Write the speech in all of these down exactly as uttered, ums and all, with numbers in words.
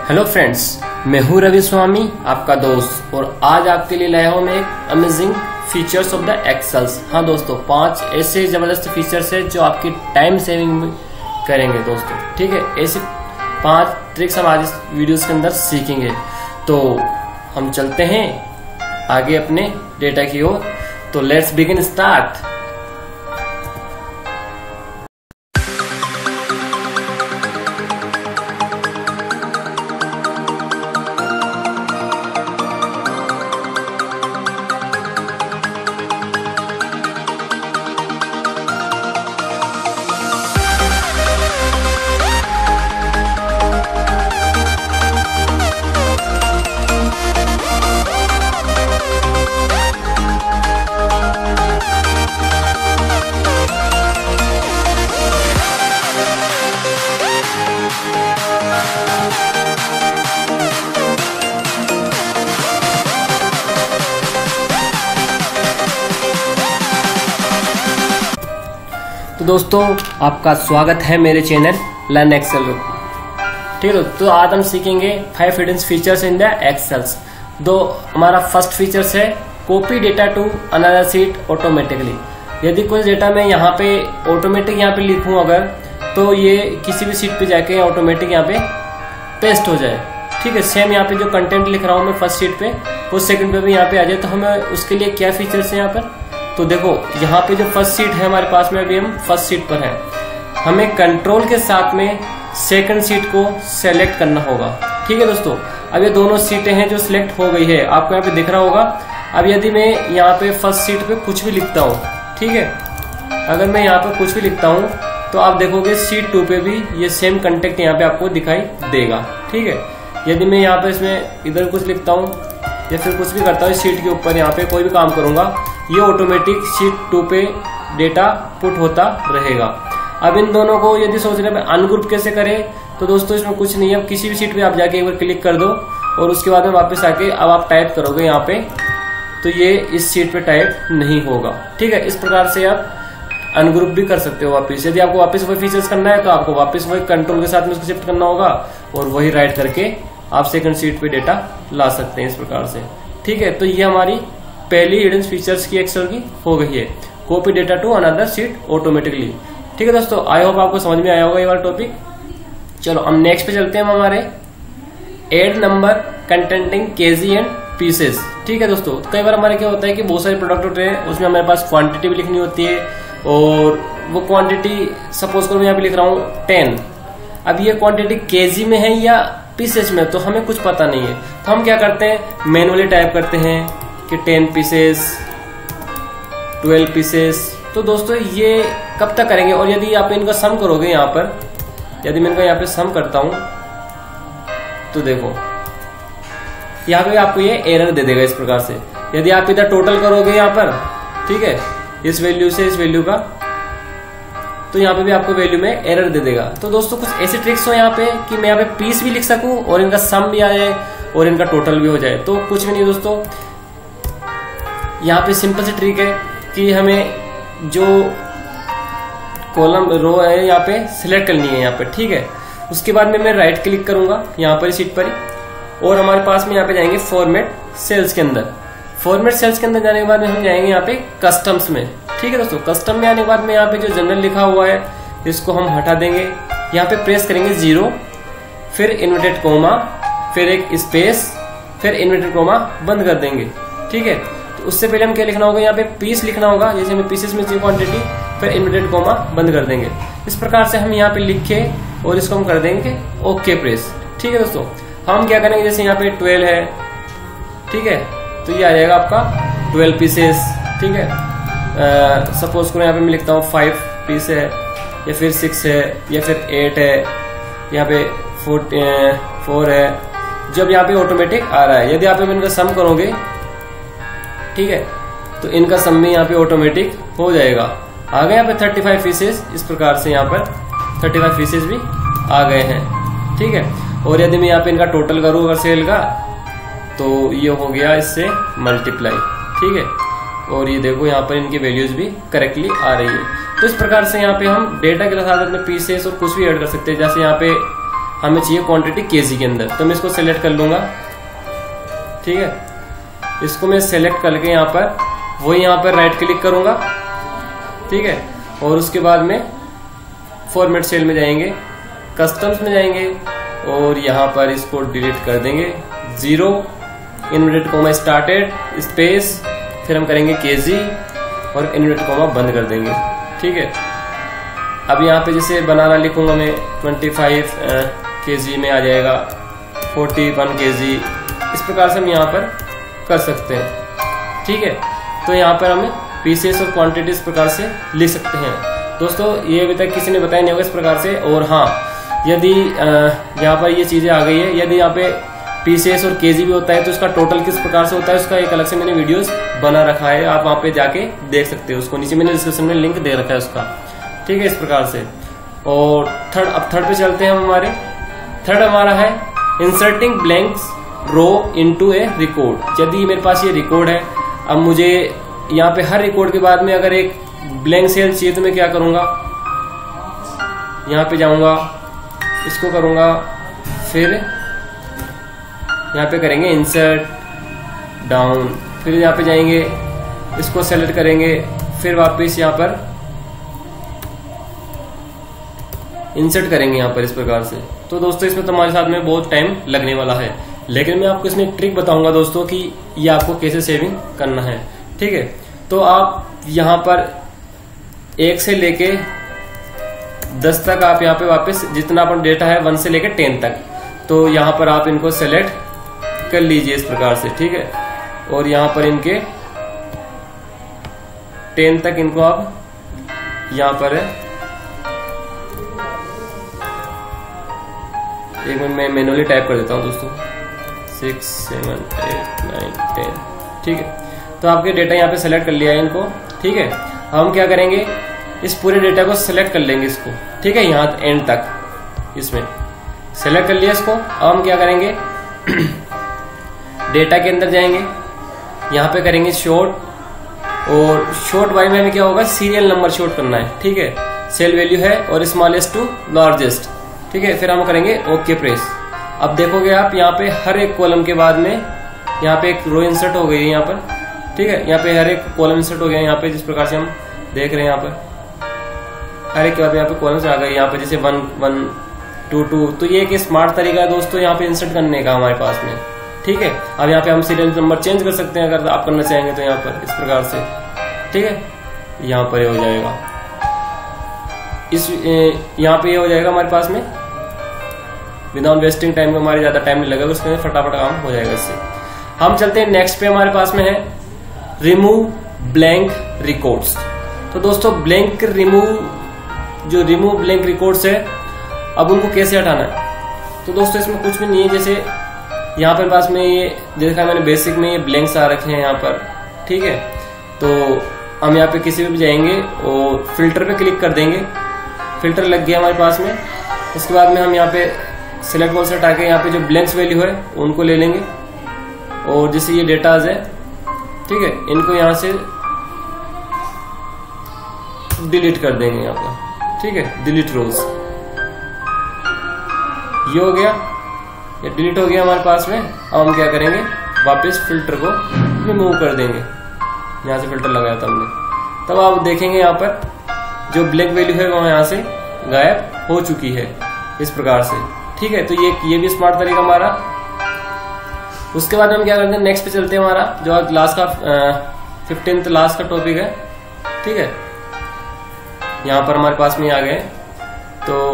Hello friends, मैं हूं रवि स्वामी, आपका दोस्त, और आज आपके लिए लाया हूं मैं एक amazing features of the Excels. हाँ दोस्तों, पांच ऐसे जबरदस्त फीचर्स है जो आपकी टाइम सेविंग करेंगे दोस्तों। ठीक है, ऐसे पांच ट्रिक्स हम आज इस वीडियोस के अंदर सीखेंगे। तो हम चलते हैं आगे अपने डेटा की ओर। तो लेट्स बिगिन स्टार्ट। तो दोस्तों, आपका स्वागत है मेरे चैनल लर्न एक्सेल में। ठीक है, तो आज हम सीखेंगे five hidden features in the Excels. दो हमारा फर्स्ट फीचर्स है copy data to another sheet automatically. यदि कोई डेटा मैं यहाँ पे ऑटोमेटिक यहाँ पे लिखूं अगर, तो ये किसी भी शीट पे जाके ऑटोमेटिक यहाँ पे पेस्ट हो जाए। ठीक है, सेम यहाँ पे जो कंटेंट लिख रहा हूँ मैं फर्स्ट शीट पे, वो सेकंड पे भी यहाँ पे आ जाए। तो हमें उसके लिए क्या फीचर्स है यहाँ पर, तो देखो यहाँ पे जो फर्स्ट सीट है हमारे पास में, अभी हम फर्स्ट सीट पर हैं। हमें कंट्रोल के साथ में सेकंड सीट को सेलेक्ट करना होगा। ठीक है दोस्तों, अब ये दोनों सीटें हैं जो सिलेक्ट हो गई है, आपको यहाँ पे दिख रहा होगा। अब यदि मैं यहाँ पे फर्स्ट सीट पे कुछ भी लिखता हूँ, ठीक है, अगर मैं यहाँ पे कुछ भी लिखता हूँ तो आप देखोगे सीट टू पे भी ये सेम कंटेंट यहाँ पे आपको दिखाई देगा। ठीक है, यदि मैं यहाँ पे इसमें इधर कुछ लिखता हूँ या फिर कुछ भी करता हूँ सीट के ऊपर, यहाँ पे कोई भी काम करूंगा, ये ऑटोमेटिक सीट टू पे डेटा पुट होता रहेगा। अब इन दोनों को यदि सोच रहे हैं अनग्रुप कैसे करें, तो दोस्तों इसमें कुछ नहीं है। अब किसी भी सीट पे आप जाके एक बार क्लिक कर दो और उसके बाद में वापस आके अब आप टाइप करोगे यहाँ पे, तो ये इस सीट पे टाइप नहीं होगा। ठीक है, इस प्रकार से आप अनग्रुप भी कर सकते हो वापस। यदि आपको वापस वही फीचर्स करना है तो आपको वापस वही कंट्रोल के साथ में उसको शिफ्ट करना होगा और वही राइट करके आप सेकंड सीट पे डेटा ला सकते हैं इस प्रकार से। ठीक है, तो ये हमारी पहली हिडन फीचर्स की एक्सेल की हो गई है, copy data to another sheet automatically. ठीक है दोस्तों, आई होप आपको समझ में आया होगा ये वाला टॉपिक। चलो हम नेक्स्ट पे चलते हैं हमारे add number containing KG and pieces. ठीक है दोस्तों, कई बार हमारे क्या होता है कि बहुत सारे प्रोडक्ट होते हैं, उसमें हमारे पास क्वांटिटी भी लिखनी होती है, और वो क्वांटिटी सपोज करो मैं यहाँ पे लिख रहा हूँ टेन। अब ये क्वांटिटी केजी में है या पीसेस में, तो हमें कुछ पता नहीं है। तो हम क्या करते हैं, मैनुअली टाइप करते हैं कि टेन पीसेस, ट्वेल्व पीसेस। तो दोस्तों ये कब तक करेंगे, और यदि आप इनका सम करोगे यहाँ पर, यदि मैं इनका यहाँ पे सम करता हूं तो देखो यहाँ पे आपको ये एरर दे देगा इस प्रकार से। यदि आप इधर टोटल करोगे यहाँ पर, ठीक है, इस वैल्यू से इस वैल्यू का, तो यहाँ पे भी आपको वैल्यू में एरर दे देगा। तो दोस्तों कुछ ऐसे ट्रिक्स हो यहाँ पे कि मैं यहाँ पे पीस भी लिख सकूं और इनका सम भी आ जाए और इनका टोटल भी हो जाए। तो कुछ भी नहीं दोस्तों, यहाँ पे सिंपल सी ट्रिक है कि हमें जो कॉलम रो है यहाँ पे सिलेक्ट करनी है यहाँ पे। ठीक है, उसके बाद में मैं राइट क्लिक करूंगा यहाँ पर सीट पर ही, और हमारे पास में यहाँ पे जाएंगे फॉर्मेट सेल्स के अंदर। फॉर्मेट सेल्स के अंदर जाने के बाद में हम जाएंगे यहाँ पे कस्टम्स में। ठीक है दोस्तों, कस्टम में आने के बाद में यहाँ पे जो जनरल लिखा हुआ है इसको हम हटा देंगे। यहाँ पे प्रेस करेंगे जीरो, फिर इन्वर्टेड कोमा, फिर एक स्पेस, फिर इन्वर्टेड कोमा बंद कर देंगे। ठीक है, तो उससे पहले हम क्या लिखना होगा, यहाँ पे पीस लिखना होगा, जैसे हमें पीसेस में चाहिए क्वांटिटी, फिर इन्वर्टेड कोमा बंद कर देंगे। इस प्रकार से हम यहाँ पे लिखे और इसको हम कर देंगे ओके प्रेस। ठीक है दोस्तों, हम क्या करेंगे, जैसे यहाँ पे ट्वेल्व है, ठीक है, तो ये आ जाएगा आपका ट्वेल्व पीसेस। ठीक है, सपोज करो यहाँ पे मैं लिखता हूँ फाइव पीस है, या फिर सिक्स है, या फिर एट है, यहाँ पे फोर फोर है, जब यहाँ पे ऑटोमेटिक आ रहा है। यदि आप इनका सम करोगे, ठीक है, तो इनका सम भी यहाँ पे ऑटोमेटिक हो जाएगा। आ गए यहाँ पे थर्टी फाइव पीसेस, इस प्रकार से यहाँ पर थर्टी फाइव पीसेस भी आ गए हैं। ठीक है, और यदि मैं यहाँ पे इनका टोटल करूँ अगर सेल का, तो ये हो गया इससे मल्टीप्लाई। ठीक है, और ये देखो यहाँ पर इनकी वैल्यूज भी करेक्टली आ रही है। तो इस प्रकार से यहाँ पे हम डेटा के साथ अपने पीसेस और कुछ भी ऐड कर सकते हैं। जैसे यहाँ पे हमें चाहिए क्वांटिटी केजी के अंदर, तो मैं इसको सेलेक्ट कर लूंगा। ठीक है, इसको मैं सेलेक्ट करके यहाँ पर वही यहाँ पर राइट क्लिक करूंगा। ठीक है, और उसके बाद में फॉर्मेट सेल में जाएंगे, कस्टम्स में जाएंगे और यहाँ पर इसको डिलीट कर देंगे। Zero inverted comma started space, फिर हम करेंगे केजी और इनवर्टेड कोमा बंद कर देंगे। ठीक है, अब यहाँ पे जैसे बनाना लिखूंगा मैं पच्चीस केजी में आ जाएगा इकतालीस केजी, इस प्रकार से हम यहाँ पर कर सकते हैं। ठीक है, तो यहाँ पर हमें पीसेस और क्वांटिटी इस प्रकार से लिख सकते हैं। दोस्तों ये अभी तक किसी ने बताया नहीं होगा इस प्रकार से। और हाँ, यदि यहाँ पर ये चीजें आ गई है, यदि यहाँ पे पीसेस और केजी भी होता है तो उसका टोटल किस प्रकार से होता है उसका एक अलग से मैंने वीडियोस बना रखा है, आप वहां पे जाके देख सकते हो उसको, नीचे मैंने डिस्क्रिप्शन में लिंक दे रखा है उसका। ठीक है, इस प्रकार से। और थर्ड, अब थर्ड पे चलते हैं हम। हमारे थर्ड हमारा है inserting blanks row into a record. यदि मेरे पास ये रिकॉर्ड है, अब मुझे यहाँ पे हर रिकॉर्ड के बाद में अगर एक ब्लैंक सेल चाहिए तो मैं क्या करूंगा, यहाँ पे जाऊंगा, इसको करूंगा, फिर यहाँ पे करेंगे इंसर्ट डाउन, फिर यहाँ पे जाएंगे, इसको सेलेक्ट करेंगे, फिर वापस यहाँ पर इंसर्ट करेंगे यहाँ पर इस प्रकार से। तो दोस्तों इसमें तुम्हारे साथ में बहुत टाइम लगने वाला है, लेकिन मैं आपको इसमें एक ट्रिक बताऊंगा दोस्तों कि ये आपको कैसे सेविंग करना है। ठीक है, तो आप यहाँ पर एक से लेके दस तक आप यहाँ पे वापस जितना अपन डेटा है वन से लेके टेन तक, तो यहाँ पर आप इनको सेलेक्ट कर लीजिए इस प्रकार से। ठीक है, और यहाँ पर इनके टेन तक इनको आप यहाँ पर है, एक मिनट मैं मैनुअली टाइप कर देता हूँ दोस्तों, six seven eight nine ten. ठीक है, तो आपके डेटा यहाँ पे सेलेक्ट कर लिया है इनको। ठीक है, हम क्या करेंगे, इस पूरे डेटा को सेलेक्ट कर लेंगे इसको। ठीक है, यहाँ एंड तक इसमें सेलेक्ट कर लिया इसको। अब हम क्या करेंगे, डेटा के अंदर जाएंगे, यहाँ पे करेंगे शॉर्ट, और शॉर्ट वाई में हमें क्या होगा, सीरियल नंबर शॉर्ट करना है। ठीक है, सेल वैल्यू है और स्मॉलेस्ट टू लार्जेस्ट। ठीक है, फिर हम करेंगे ओके प्रेस। अब देखोगे आप यहाँ पे हर एक कॉलम के बाद में यहाँ पे एक रो इंसर्ट हो गई है यहाँ पर। ठीक है, यहाँ पे हर एक कॉलम इंसर्ट हो गया यहाँ पे, जिस प्रकार से हम देख रहे हैं यहाँ पर हर एक के बाद यहाँ पे कॉलम्स आ गए, यहाँ पे जैसे वन वन टू टू। तो ये एक स्मार्ट तरीका है दोस्तों यहाँ पे इंसर्ट करने का हमारे पास में। ठीक है, अब यहाँ पे हम सीरियल नंबर चेंज कर सकते हैं अगर आप करना चाहेंगे तो यहाँ पर इस प्रकार से। ठीक है, यहाँ पर ये हो जाएगा, इस यहाँ पे ये हो जाएगा हमारे पास में, विदाउट वेस्टिंग टाइम में, हमारे ज्यादा टाइम नहीं लगेगा, उसमें फटाफट काम हो जाएगा इससे। हम चलते हैं नेक्स्ट पे, हमारे पास में है रिमूव ब्लैंक रिकॉर्ड्स। तो दोस्तों ब्लैंक रिमूव जो रिमूव ब्लैंक रिकॉर्ड्स है, अब उनको कैसे हटाना है। तो दोस्तों इसमें कुछ भी नहीं है, जैसे यहाँ पर पास में ये देखा मैंने बेसिक में ये ब्लैंक्स आ रखे हैं यहाँ पर। ठीक है, तो हम यहाँ पे किसी भी जाएंगे और फिल्टर पे क्लिक कर देंगे, फिल्टर लग गया हमारे पास में। उसके बाद में हम यहाँ पे सिलेक्ट बॉल से हटा के यहाँ पे जो ब्लैंक्स वैल्यू है उनको ले लेंगे, और जैसे ये डेटाज है, ठीक है, इनको यहाँ से डिलीट कर देंगे यहाँ पर। ठीक है, डिलीट रोज, ये हो गया, ये डिलीट हो गया हमारे पास में। अब हम क्या करेंगे, वापस फिल्टर को रिमूव कर देंगे, यहाँ से फिल्टर लगाया था हमने। तब आप देखेंगे यहाँ पर जो ब्लैंक वैल्यू है वो यहाँ से गायब हो चुकी है इस प्रकार से। ठीक है, तो ये ये भी स्मार्ट तरीका हमारा। उसके बाद हम क्या करते हैं, नेक्स्ट पे चलते हैं, हमारा जो आज लास्ट का फिफ्टींथ लास्ट का टॉपिक है। ठीक है, यहाँ पर हमारे पास में आ गए, तो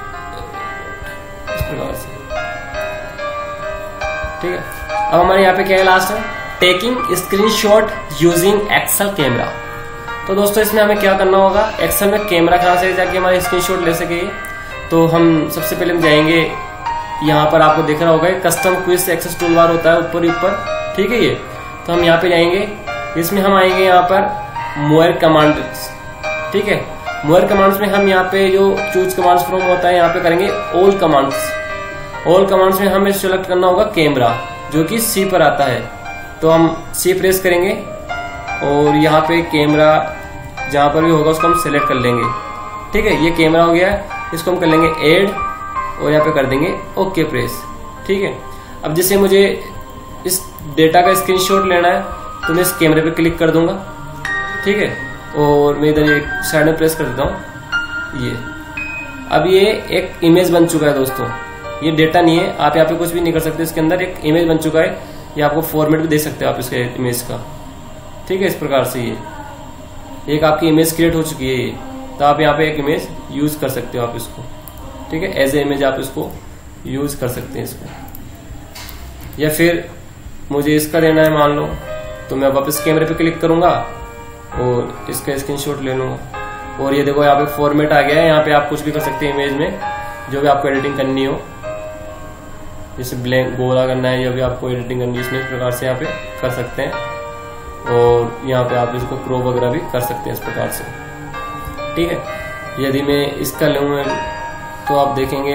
इस प्रकार से। ठीक है, अब हमारे यहाँ पे क्या है लास्ट है, taking screenshot using Excel camera. तो दोस्तों इसमें हमें क्या करना होगा, एक्सेल में कैमरा कहाँ से जाके हमारे स्क्रीनशॉट ले सके। तो हम सबसे पहले हम जाएंगे, यहाँ पर आपको दिख रहा होगा custom quick access tool bar होता है ऊपर ही ऊपर। ठीक है, ये तो हम यहाँ पे जाएंगे, इसमें हम आएंगे यहाँ पर मोर कमांड्स। ठीक है, मोर कमांड्स में हम यहाँ पे जो चूज कमांड्स फ्रॉम होता है, यहाँ पे करेंगे ऑल कमांड्स। ऑल कमांड्स में हमें सिलेक्ट करना होगा कैमरा, जो कि सी पर आता है। तो हम सी प्रेस करेंगे और यहाँ पे कैमरा जहां पर भी होगा उसको हम सिलेक्ट कर लेंगे। ठीक है, ये कैमरा हो गया, इसको हम कर लेंगे ऐड, और यहाँ पे कर देंगे ओके प्रेस। ठीक है, अब जैसे मुझे इस डेटा का स्क्रीनशॉट लेना है तो मैं इस कैमरे पे क्लिक कर दूंगा। ठीक है, और मैं इधर एक साइड में प्रेस कर देता हूँ। ये अब ये एक इमेज बन चुका है दोस्तों, ये डेटा नहीं है, आप यहाँ पे कुछ भी नहीं कर सकते, इसके अंदर एक इमेज बन चुका है। ये आपको फॉर्मेट भी दे सकते हो आप इसके इमेज का। ठीक है, इस प्रकार से ये एक आपकी इमेज क्रिएट हो चुकी है ये, तो आप यहाँ पे एक इमेज यूज कर सकते हो आप इसको। ठीक है, एज ए इमेज आप इसको यूज कर सकते हैं इसको। या फिर मुझे इसका लेना है मान लो, तो मैं वापस कैमरे पे क्लिक करूंगा और इसका स्क्रीनशॉट ले लूंगा। और ये देखो यहाँ पे फॉर्मेट आ गया है, यहाँ पे आप कुछ भी कर सकते हैं इमेज में, जो भी आपको एडिटिंग करनी हो, जैसे ब्लैंक गोला करना है, जो भी आपको एडिटिंग करनी है इसमें इस प्रकार से यहाँ पे कर सकते हैं। और यहाँ पे आप इसको क्रॉप वगैरह भी कर सकते हैं इस प्रकार से। ठीक है, यदि मैं इसका लूँ तो आप देखेंगे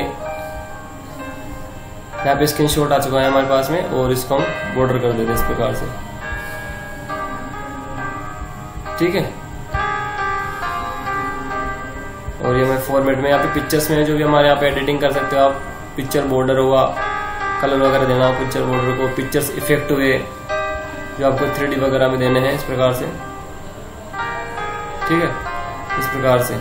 यहाँ पे स्क्रीनशॉट आ चुका है हमारे पास में, और इसको हम बॉर्डर कर देते हैं इस प्रकार से। ठीक है, और ये मैं फॉर्मेट में यहाँ पे पिक्चर्स में जो भी हमारे यहाँ पे एडिटिंग कर सकते हो आप, पिक्चर बॉर्डर हुआ, कलर वगैरह देना हो पिक्चर बॉर्डर को, पिक्चर्स इफेक्ट हुए जो आपको थ्री डी वगैरह में देने हैं इस प्रकार से। ठीक है, इस प्रकार से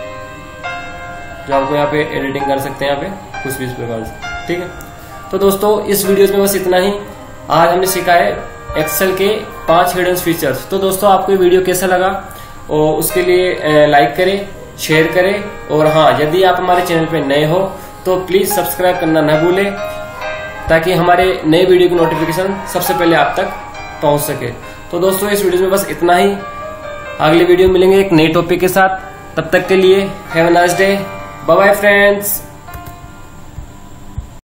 जो आपको यहाँ पे एडिटिंग कर सकते हैं यहाँ पे कुछ भी इस प्रकार से। ठीक है, तो दोस्तों इस वीडियो में बस इतना ही। आज हमने सीखा है एक्सेल के पांच हिडन फीचर्स। तो दोस्तों आपको ये वीडियो कैसा लगा और उसके लिए लाइक करें, शेयर करें, और हाँ यदि आप हमारे चैनल पे नए हो तो प्लीज सब्सक्राइब करना न भूलें, ताकि हमारे नए वीडियो की नोटिफिकेशन सबसे पहले आप तक पहुंच सके। तो दोस्तों इस वीडियो में बस इतना ही। अगले वीडियो मिलेंगे एक नए टॉपिक के साथ, तब तक के लिए have a nice day, bye bye friends.